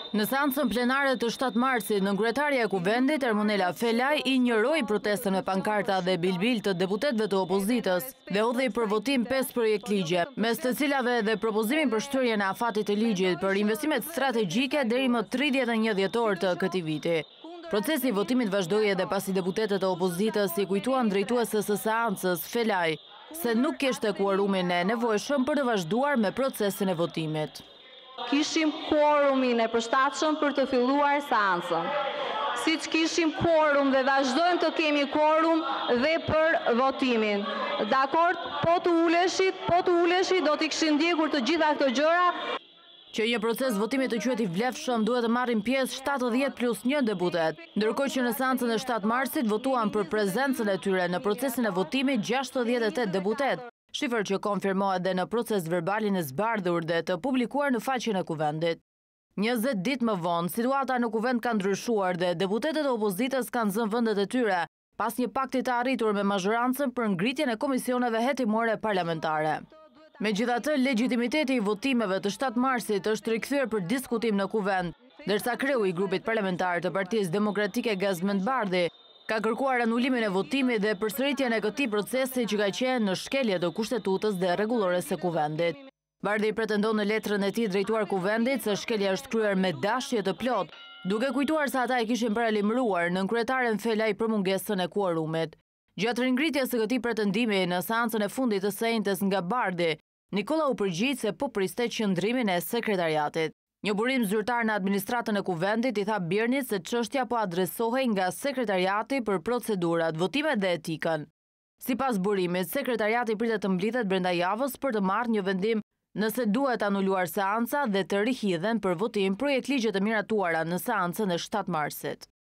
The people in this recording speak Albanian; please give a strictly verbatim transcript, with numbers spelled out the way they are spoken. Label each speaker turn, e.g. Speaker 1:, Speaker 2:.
Speaker 1: Në seancën plenare të shtatë marsit, nënkryetarja e Kuvendit Ermonela Felaj injoroi protestën me pankarta dhe bilbil të deputetëve të opozitës dhe hodhi për votim pesë projekt ligje, mes të cilave dhe propozimin për shtyrjen e afatit të ligjit për investimet strategjike deri më tridhjetë e një dhjetor të këtij viti. Procesi i votimit vazhdoi edhe pasi deputetët e opozitës i kujtuan drejtuesës së seancës Felaj se nuk kishte kuorumin e nevojshëm për të vazhduar me procesin e votimit.
Speaker 2: Kishim quorumin e përshtatshëm për të filluar seancën. Siç kishim quorum dhe vazhdojmë të kemi quorum dhe për votimin. Dakord, po të uleshit, po të uleshit do t'i kishin ndjekur të gjitha këto gjëra.
Speaker 1: Që një proces votimi të quhet i vlefshëm duhet të marrin pjesë shtatëdhjetë plus një deputet, ndërkohë që në seancën e shtatë marsit votuan për prezencën e tyre në procesin e votimit gjashtëdhjetë e tetë deputet, shifër që konfirmohet dhe në proces verbalin e zbardhur dhe të publikuar në faqen e Kuvendit. njëzet ditë më vonë, situata në Kuvend ka ndryshuar dhe deputetët e opozitës kanë zënë vendet e tyre pas një pakti të arritur me mazhorancën për ngritjen e komisioneve hetimore parlamentare. Megjithatë, legitimiteti i votimeve të shtatë marsit është rikthyer për diskutim në Kuvend, ndërsa kreu i grupit parlamentar të Partisë Demokratike Gazmend Bardhi ka kërkuar anulimin e votimit dhe përsëritjen e këtij procesi që ka qenë në shkelje të kushtetutës dhe rregullores së Kuvendit. Bardhi pretendon në letrën e tij drejtuar Kuvendit se shkelja është kryer me dashje të plot, duke kujtuar se ata e kishin paralajmëruar nënkryetaren Felaj për mungesën e kuorumit. Gjatë ringritjes së këtij pretendimi në seancën e fundit të së njëjtës nga Bardhi, Nikola u përgjigj se po priste qëndrimin e sekretariatit. Një burim zyrtar në administratën e Kuvendit i tha Birnit se çështja po adresohej nga sekretariati për procedurat, votimet dhe etikën. Sipas burimit, sekretariati pritet të mblidhet brenda javës për të marrë një vendim nëse duhet anuluar seanca dhe të rihidhen për votim projekt ligje të miratuara në seancën e shtatë marsit.